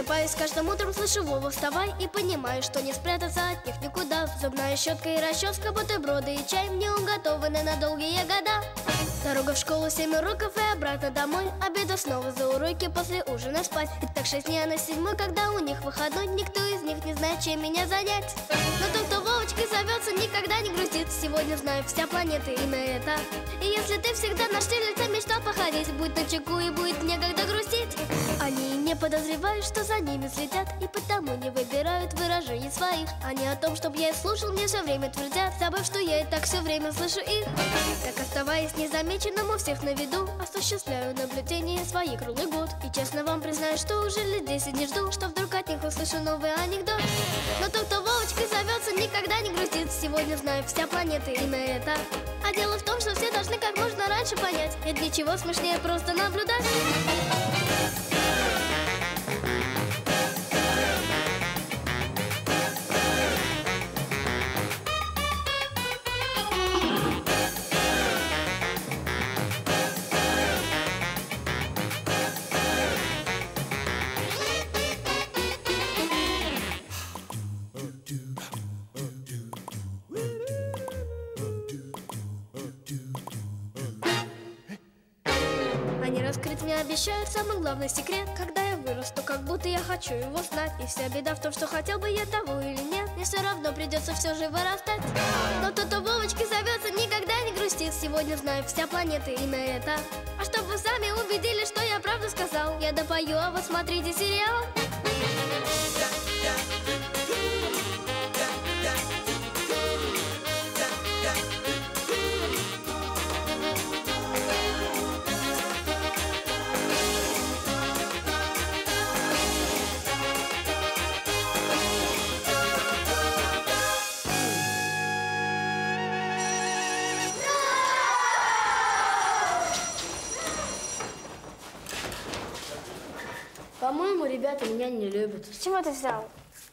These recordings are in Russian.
Просыпаюсь каждым утром, слышу Вову, вставай. И понимаю, что не спрятаться от них никуда. Зубная щетка и расческа, бутерброды и чай мне уготованы на долгие года. Дорога в школу, 7 уроков и обратно домой. Обеду снова за уроки, после ужина спать. И так 6 дней, а на 7-й, когда у них выходной, никто из них не знает, чем меня занять. Но тот, кто Вовочкой зовется, никогда не грустит. Сегодня знаю, вся планета имя это. И если ты всегда на Штирлица мечтал походить, будь начеку и будет некогда грустить. Они не подозревают, что за ними следят, и потому не выбирают выражений своих. Они о том, чтоб я их слушал, мне все время твердят, забыв, что я и так все время слышу их. Так, оставаясь незамеченным у всех на виду, осуществляю наблюдение свои круглый год. И честно вам признаюсь, что уже лет 10 не жду, что вдруг от них услышу новый анекдот. Но тот, кто Вовочкой зовется, никогда не грустит. Сегодня знаю, вся планета имя это. А дело в том, что все должны как можно раньше понять, нет ничего смешнее просто наблюдать. Они раскрыть мне обещают самый главный секрет. Когда я вырасту, как будто я хочу его знать. И вся беда в том, что хотел бы я того или нет, мне все равно придется все же вырастать. Но тот, кто Вовочкой зовется, никогда не грустит. Сегодня знаю, вся планета имя это. А чтоб вы сами убедились, что я правду сказал, я допою, а вы смотрите сериал. По-моему, ребята меня не любят. С чего ты взял?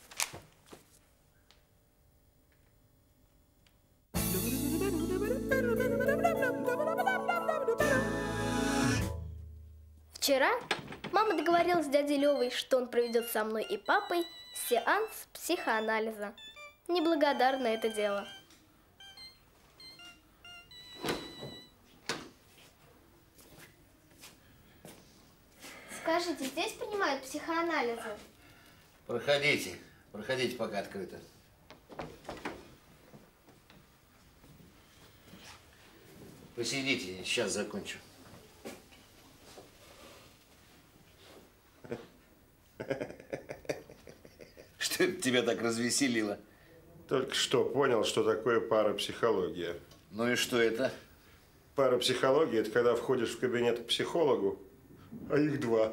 Вчера мама договорилась с дядей Левой, что он проведет со мной и папой сеанс психоанализа. Неблагодарное это дело. Скажите, здесь принимают психоанализы? Проходите, проходите, пока открыто. Посидите, сейчас закончу. Что это тебя так развеселило? Только что понял, что такое парапсихология. Ну и что это? Парапсихология – это когда входишь в кабинет к психологу, а их два.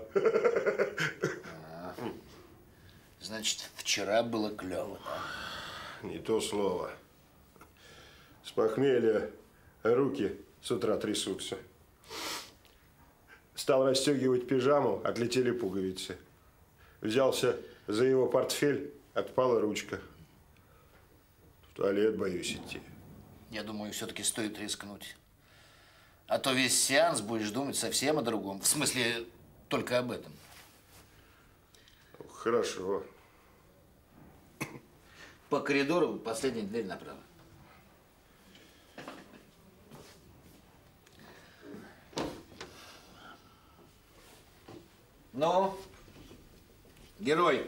Значит, вчера было клево, да? Не то слово. С похмелья руки с утра трясутся. Стал расстегивать пижаму, отлетели пуговицы. Взялся за его портфель, отпала ручка. В туалет боюсь идти. Я думаю, все-таки стоит рискнуть. А то весь сеанс будешь думать совсем о другом. В смысле, только об этом. Хорошо. По коридору последняя дверь направо. Ну, герой.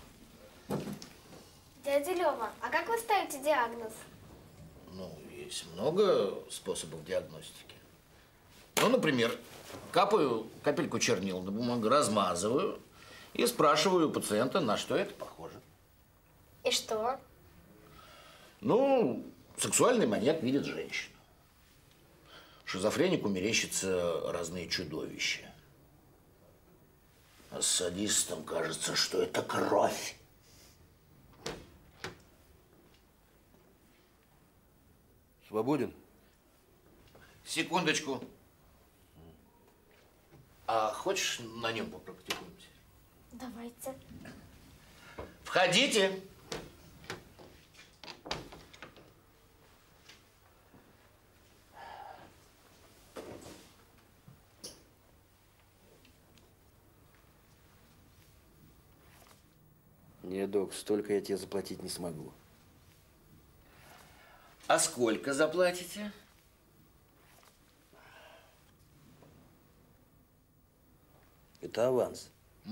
Дядя Лева, а как вы ставите диагноз? Ну, есть много способов диагностики. Ну, например, капаю капельку чернил на бумагу, размазываю и спрашиваю у пациента, на что это похоже. И что? Ну, сексуальный маньяк видит женщину. Шизофренику мерещатся разные чудовища. А садистам кажется, что это кровь. Свободен? Секундочку. А хочешь на нем попрактикуемся? Давайте. Входите. Не, док, столько я тебе заплатить не смогу. А сколько заплатите? Это аванс.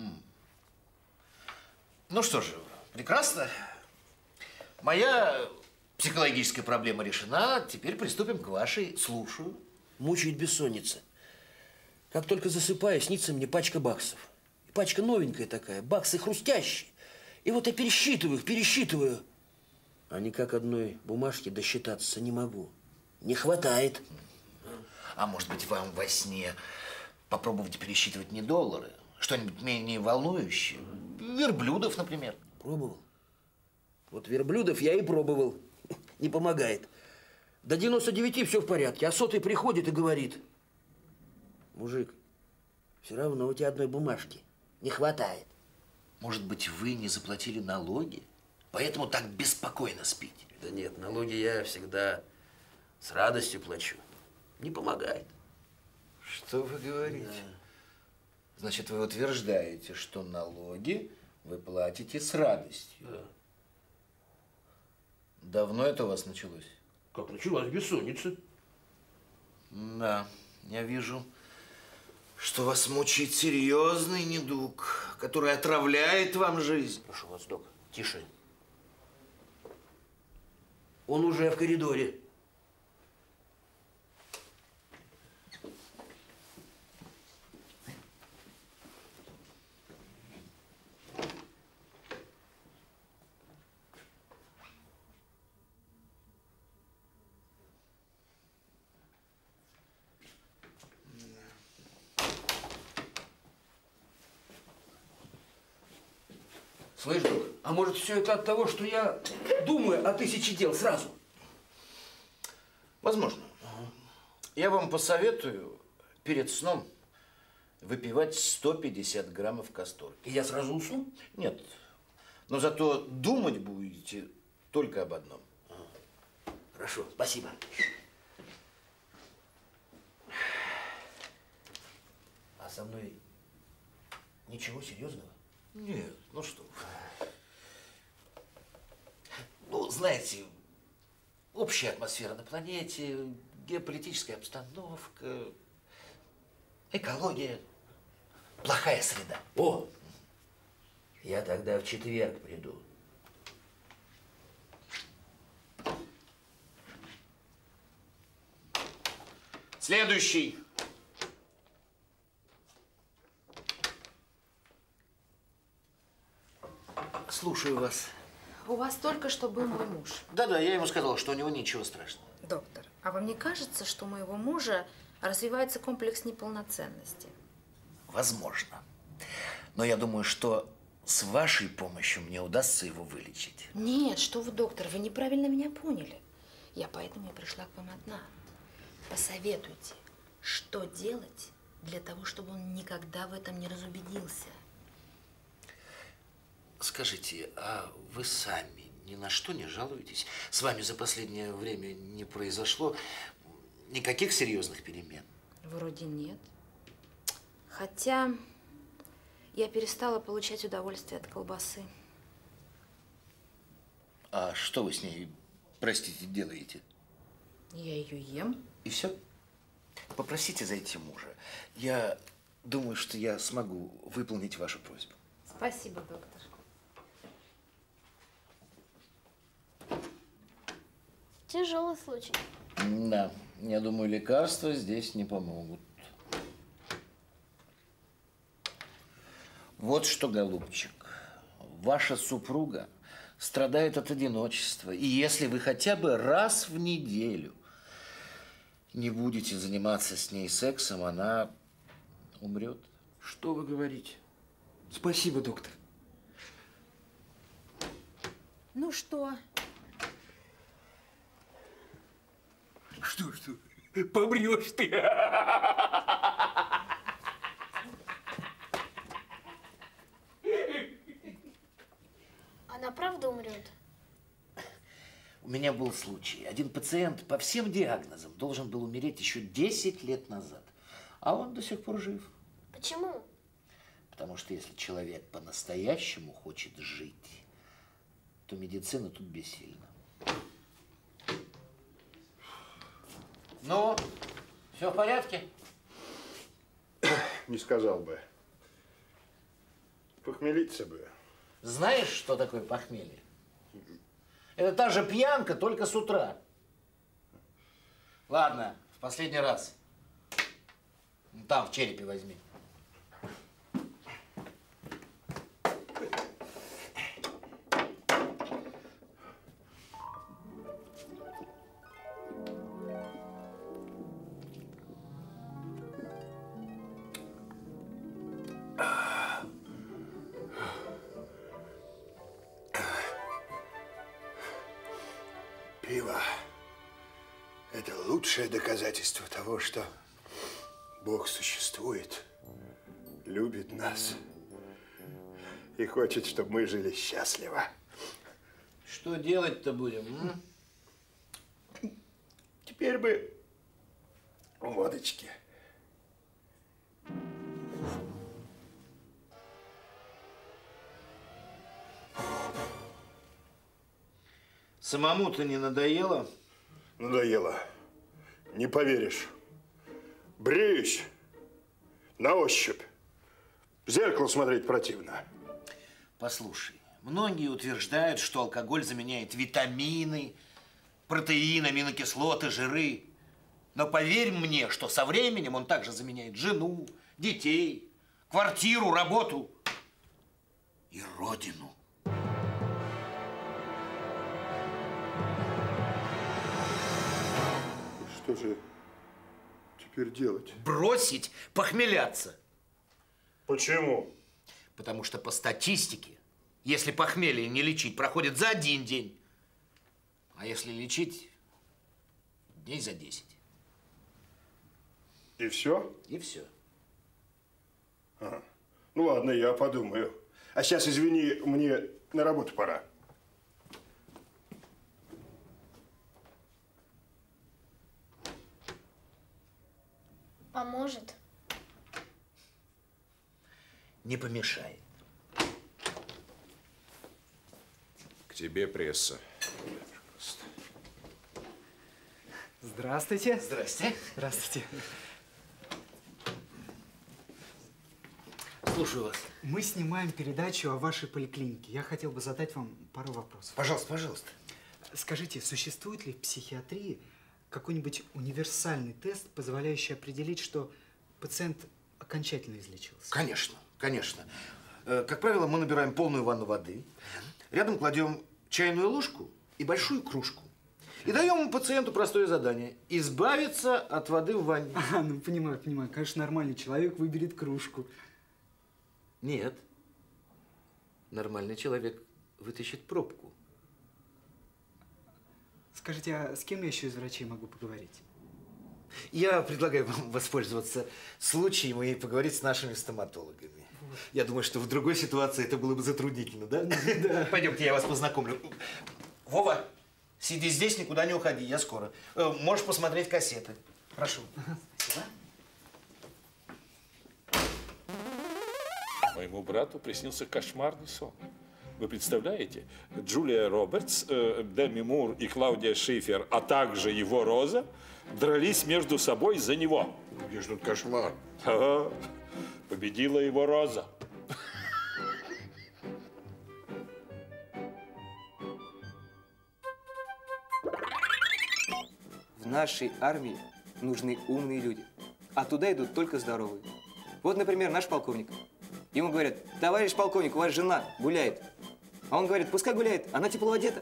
Ну что же, прекрасно. Моя психологическая проблема решена. Теперь приступим к вашей. Слушаю. Мучает бессонница. Как только засыпаю, снится мне пачка баксов. И пачка новенькая такая, баксы хрустящие. И вот я пересчитываю. А никак одной бумажки досчитаться не могу. Не хватает. А может быть, вам во сне попробовать пересчитывать не доллары, что-нибудь менее волнующее? Верблюдов, например. Пробовал. Вот верблюдов я и пробовал. Не помогает. До 99 все в порядке, а 100-й приходит и говорит: мужик, все равно у тебя одной бумажки не хватает. Может быть, вы не заплатили налоги, поэтому так беспокойно спите? Да нет, налоги я всегда с радостью плачу. Не помогает. Что вы говорите? Да. Значит, вы утверждаете, что налоги вы платите с радостью? Да. Давно это у вас началось? Как началась бессонница? Да, я вижу, что вас мучает серьезный недуг, который отравляет вам жизнь. Прошу вас, док, тише. Он уже в коридоре. Слышь, док, а может все это от того, что я думаю о 1000 дел сразу? Возможно. Я вам посоветую перед сном выпивать 150 граммов касторки. И я сразу усну? Нет. Но зато думать будете только об одном. Хорошо, спасибо. А со мной ничего серьезного? Нет, ну что вы. Ну, знаете, общая атмосфера на планете, геополитическая обстановка, экология, плохая среда. О, я тогда в четверг приду. Следующий. Слушаю вас. У вас только что был мой муж. Да-да, я ему сказал, что у него ничего страшного. Доктор, а вам не кажется, что у моего мужа развивается комплекс неполноценности? Возможно. Но я думаю, что с вашей помощью мне удастся его вылечить. Нет, что вы, доктор, вы неправильно меня поняли. Я поэтому и пришла к вам одна. Посоветуйте, что делать для того, чтобы он никогда в этом не разубедился. Скажите, а вы сами ни на что не жалуетесь? С вами за последнее время не произошло никаких серьезных перемен? Вроде нет. Хотя я перестала получать удовольствие от колбасы. А что вы с ней, простите, делаете? Я ее ем. И все? Попросите зайти мужа. Я думаю, что я смогу выполнить вашу просьбу. Спасибо, доктор. Тяжелый случай. Да, я думаю, лекарства здесь не помогут. Вот что, голубчик, ваша супруга страдает от одиночества. И если вы хотя бы раз в неделю не будете заниматься с ней сексом, она умрет. Что вы говорите? Спасибо, доктор. Ну что? Что? Помрешь ты. Она правда умрет? У меня был случай. Один пациент по всем диагнозам должен был умереть еще 10 лет назад. А он до сих пор жив. Почему? Потому что если человек по-настоящему хочет жить, то медицина тут бессильна. Ну, все в порядке? Не сказал бы. Похмелиться бы. Знаешь, что такое похмелье? Это та же пьянка, только с утра. Ладно, в последний раз. Там, в черепе возьми. Пиво – это лучшее доказательство того, что Бог существует, любит нас и хочет, чтобы мы жили счастливо. Что делать-то будем? Теперь бы водочки. Самому-то не надоело? Надоело. Не поверишь. Бреюсь на ощупь. В зеркало смотреть противно. Послушай, многие утверждают, что алкоголь заменяет витамины, протеины, аминокислоты, жиры. Но поверь мне, что со временем он также заменяет жену, детей, квартиру, работу и родину. Что же теперь делать? Бросить похмеляться. Почему? Потому что по статистике, если похмелье не лечить, проходит за 1 день. А если лечить, дней за 10. И все? И все. Ага. Ну ладно, я подумаю. А сейчас, извини, мне на работу пора. Поможет. Не помешает. К тебе пресса. Здравствуйте. Здрасте. Здравствуйте. Слушаю вас. Мы снимаем передачу о вашей поликлинике. Я хотел бы задать вам пару вопросов. Пожалуйста, пожалуйста. Скажите, существует ли в психиатрии какой-нибудь универсальный тест, позволяющий определить, что пациент окончательно излечился? Конечно, конечно. Как правило, мы набираем полную ванну воды, рядом кладем чайную ложку и большую кружку. И даем пациенту простое задание – избавиться от воды в ванне. Ага, ну понимаю. Конечно, нормальный человек выберет кружку. Нет. Нормальный человек вытащит пробку. Скажите, а с кем я еще из врачей могу поговорить? Я предлагаю вам воспользоваться случаем и поговорить с нашими стоматологами. Я думаю, что в другой ситуации это было бы затруднительно, да? Да. Пойдемте, я вас познакомлю. Вова, сиди здесь, никуда не уходи, я скоро. Можешь посмотреть кассеты. Прошу. Спасибо. Моему брату приснился кошмарный сон. Вы представляете? Джулия Робертс, Деми Мур и Клаудия Шифер, а также его Роза, дрались между собой за него. Где же тут кошмар? Ага. Победила его Роза. В нашей армии нужны умные люди, а туда идут только здоровые. Вот, например, наш полковник. Ему говорят: товарищ полковник, у вас жена гуляет. А он говорит: пускай гуляет, она тепло одета.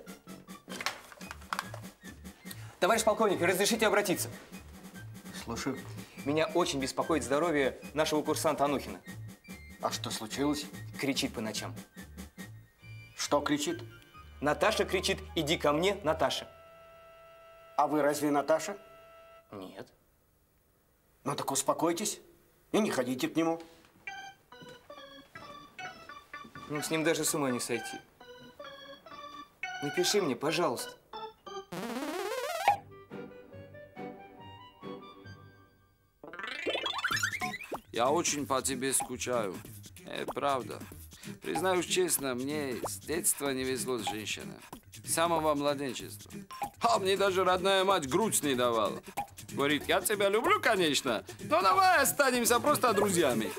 Товарищ полковник, разрешите обратиться? Слушаю. Меня очень беспокоит здоровье нашего курсанта Анухина. А что случилось? Кричит по ночам. Что кричит? Наташа кричит: иди ко мне, Наташа. А вы разве Наташа? Нет. Ну так успокойтесь и не ходите к нему. Ну, с ним даже с ума не сойти. Напиши мне, пожалуйста. Я очень по тебе скучаю. Правда. Признаюсь честно, мне с детства не везло с женщиной. С самого младенчества. А мне даже родная мать грудь не давала. Говорит, я тебя люблю, конечно, но давай останемся просто друзьями.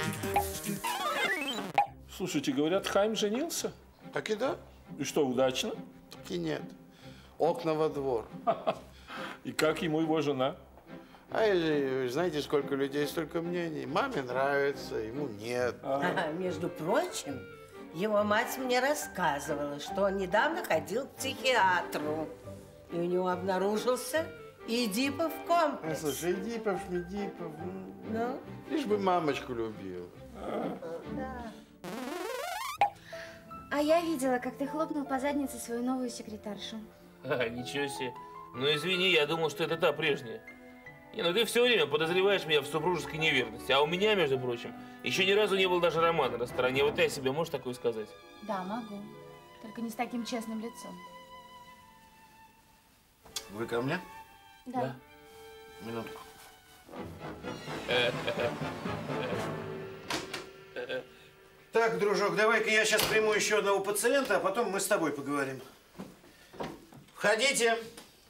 Слушайте, говорят, Хайм женился? Так и да. И что, удачно? Так и нет. Окна во двор. И как ему его жена? Вы знаете, сколько людей, столько мнений. Маме нравится, ему нет. Между прочим, его мать мне рассказывала, что он недавно ходил к психиатру. И у него обнаружился Эдипов комплекс. Слушай, Эдипов, Шмедипов. Ну? Лишь бы мамочку любил. Да. А я видела, как ты хлопнул по заднице свою новую секретаршу. Ничего себе. Ну, извини, я думал, что это та прежняя. Не, ну ты все время подозреваешь меня в супружеской неверности. А у меня, между прочим, еще ни разу не был даже романа на стороне. Вот ты о себе можешь такое сказать? Да, могу. Только не с таким честным лицом. Вы ко мне? Да. Минутку. Так, дружок, давай-ка я сейчас приму еще одного пациента, а потом мы с тобой поговорим. Входите.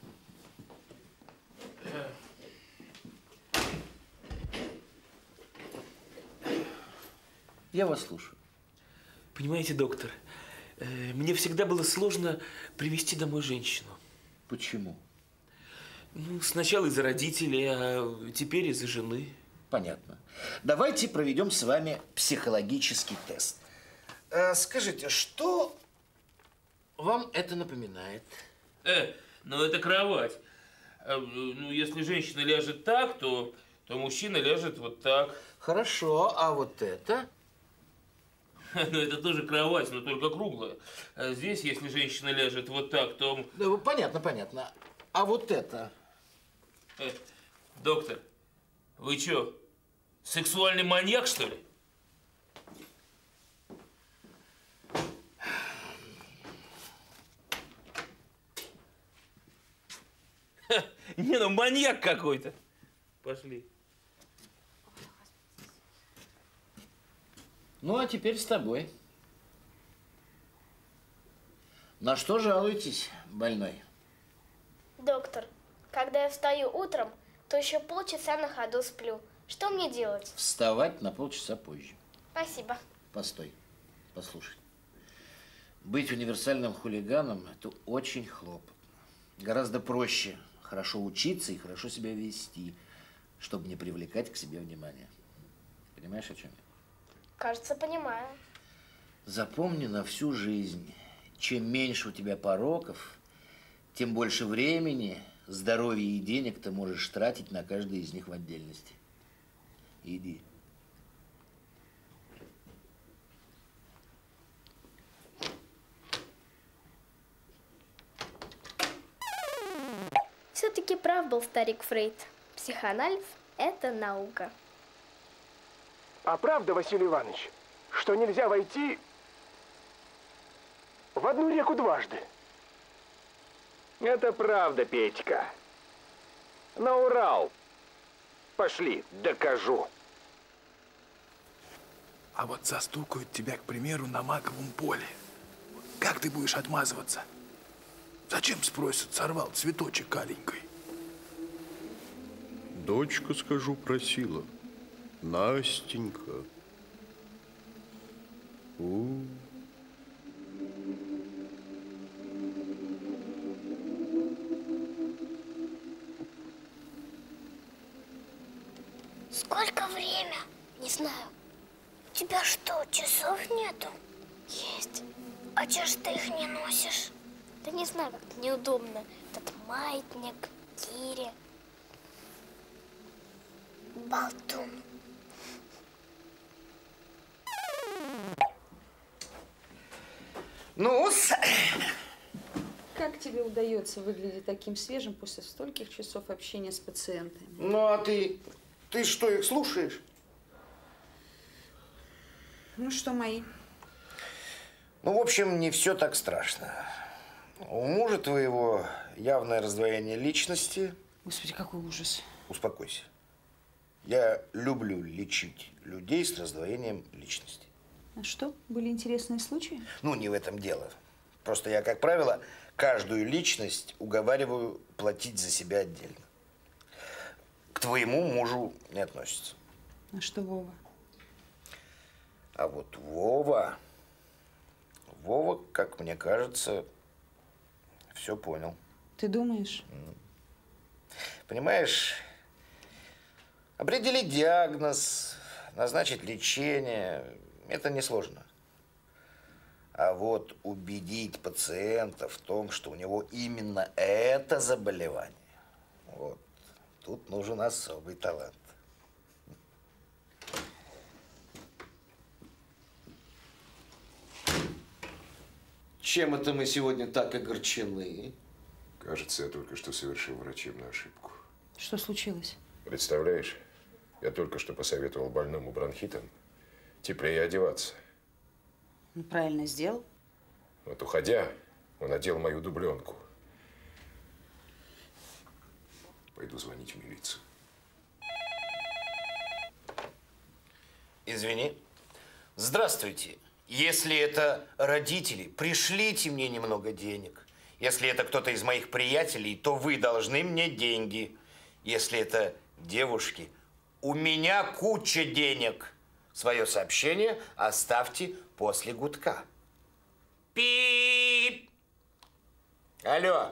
Я вас слушаю. Понимаете, доктор, мне всегда было сложно привести домой женщину. Почему? Ну, сначала из-за родителей, а теперь из-за жены. Понятно. Давайте проведем с вами психологический тест. Скажите, что вам это напоминает? Ну это кровать. Ну, если женщина ляжет так, то мужчина ляжет вот так. Хорошо, а вот это? Ну, это тоже кровать, но только круглая. А здесь, если женщина ляжет вот так, то… Да, понятно, понятно. А вот это? Доктор, вы что, сексуальный маньяк, что ли? Не, ну маньяк какой-то. Пошли. Ну, а теперь с тобой. На что жалуетесь, больной? Доктор, когда я встаю утром, то еще полчаса на ходу сплю. Что мне делать? Вставать на полчаса позже. Спасибо. Постой, послушай. Быть универсальным хулиганом – это очень хлопотно. Гораздо проще хорошо учиться и хорошо себя вести, чтобы не привлекать к себе внимание. Понимаешь, о чем я? Кажется, понимаю. Запомни на всю жизнь, чем меньше у тебя пороков, тем больше времени, здоровья и денег ты можешь тратить на каждый из них в отдельности. Иди. Все-таки прав был старик Фрейд. Психоанализ – это наука. А правда, Василий Иванович, что нельзя войти в одну реку дважды? Это правда, Петька. На Урал. Пошли, докажу. А вот застукают тебя, к примеру, на маковом поле. Как ты будешь отмазываться? Зачем, спросят, сорвал цветочек аленькой? Дочка, скажу, просила. Настенька. Сколько время? Не знаю. У тебя что, часов нету? Есть. А чё ж ты их не носишь? Да не знаю, как-то неудобно. Этот маятник, гиря. Болтун. Ну, Как тебе удается выглядеть таким свежим после стольких часов общения с пациентами? ну а ты что, их слушаешь? Ну что, мои? Ну, в общем, не все так страшно. У мужа твоего явное раздвоение личности. Господи, какой ужас. Успокойся. Я люблю лечить людей с раздвоением личности. А что, были интересные случаи? Ну, не в этом дело. Просто я, как правило, каждую личность уговариваю платить за себя отдельно. К твоему мужу не относится. А что Вова? А вот Вова, как мне кажется, все понял. Ты думаешь? Понимаешь, определить диагноз, назначить лечение – это несложно. А вот убедить пациента в том, что у него именно это заболевание, вот, тут нужен особый талант. Чем это мы сегодня так огорчены? Кажется, я только что совершил врачебную ошибку. Что случилось? Представляешь, я только что посоветовал больному бронхитом теплее одеваться. Ну, правильно сделал. Вот уходя, он одел мою дубленку. Пойду звонить в милицию. Извини. Здравствуйте. Если это родители, пришлите мне немного денег. Если это кто-то из моих приятелей, то вы должны мне деньги. Если это девушки, у меня куча денег. Свое сообщение оставьте после гудка. Пип! Алло.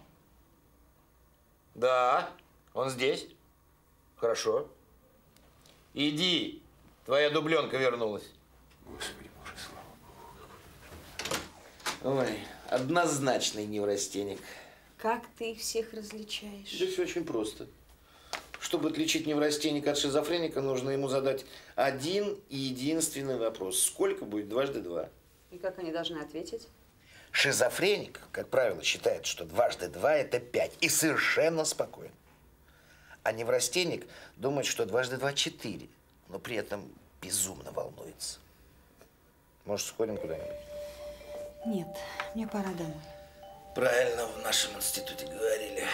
Да, он здесь. Хорошо. Иди, твоя дубленка вернулась. Господи, Боже, слава Богу. Ой, однозначный неврастенник. Как ты их всех различаешь? Да все очень просто. Чтобы отличить неврастенника от шизофреника, нужно ему задать один и единственный вопрос. Сколько будет дважды два? И как они должны ответить? Шизофреник, как правило, считает, что дважды два – это 5. И совершенно спокоен. А неврастенник думает, что дважды два – 4. Но при этом безумно волнуется. Может, сходим куда-нибудь? Нет, мне пора домой. Правильно в нашем институте говорили,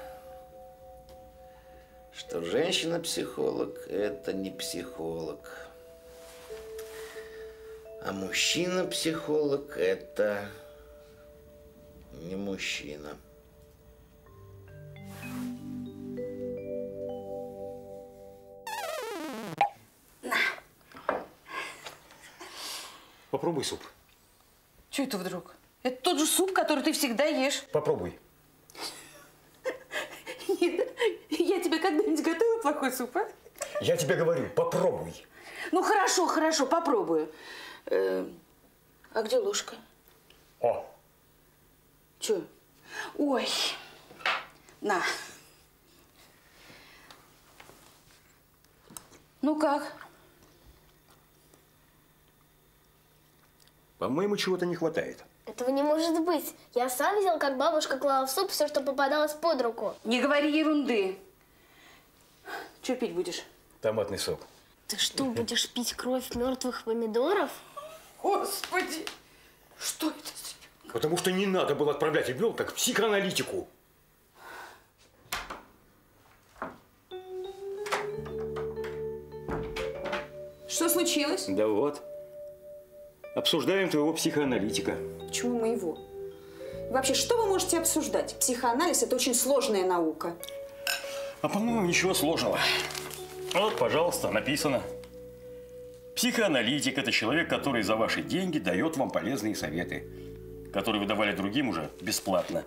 что женщина-психолог – это не психолог. А мужчина-психолог – это не мужчина. Попробуй суп. Чего это вдруг? Это тот же суп, который ты всегда ешь. Попробуй. Нет, я тебе когда-нибудь готовила плохой суп, а? Я тебе говорю, попробуй. Ну, хорошо, хорошо, попробую. А где ложка? О. Че? Ой. На. Ну как? По-моему, чего-то не хватает. Этого не может быть. Я сам видел, как бабушка клала в суп все, что попадалось под руку. Не говори ерунды. Че пить будешь? Томатный сок. Ты что, будешь пить кровь мертвых помидоров? Господи! Что это? Потому что не надо было отправлять ребенка к психоаналитику. Что случилось? Да вот. Обсуждаем твоего психоаналитика. Почему моего? И вообще, что вы можете обсуждать? Психоанализ – это очень сложная наука. А по-моему, ничего сложного. Вот, пожалуйста, написано. Психоаналитик – это человек, который за ваши деньги дает вам полезные советы, которые вы давали другим уже бесплатно.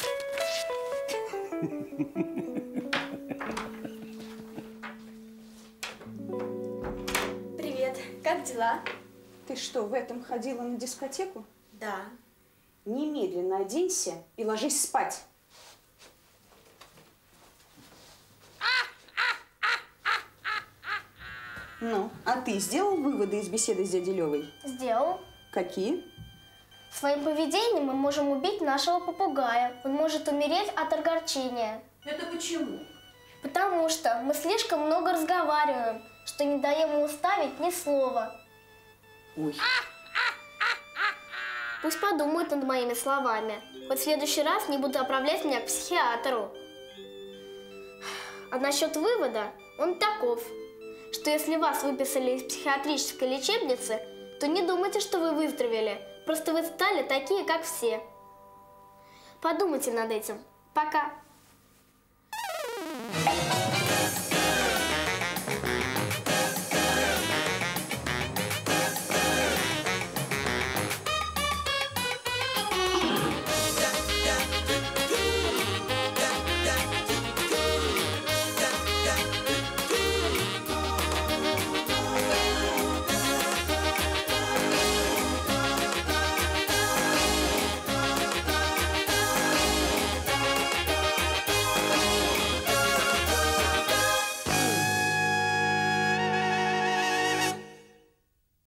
Привет, как дела? Ты что, в этом ходила на дискотеку? Да. Немедленно оденься и ложись спать. Ну, а ты сделал выводы из беседы с дядей Левой? Сделал. Какие? Своим поведением мы можем убить нашего попугая. Он может умереть от огорчения. Это почему? Потому что мы слишком много разговариваем, что не даем ему ставить ни слова. Ой. Пусть подумает над моими словами. Хоть в следующий раз не буду отправлять меня к психиатру. А насчет вывода, он таков, что если вас выписали из психиатрической лечебницы, то то не думайте, что вы выздоровели. Просто вы стали такие, как все. Подумайте над этим. Пока.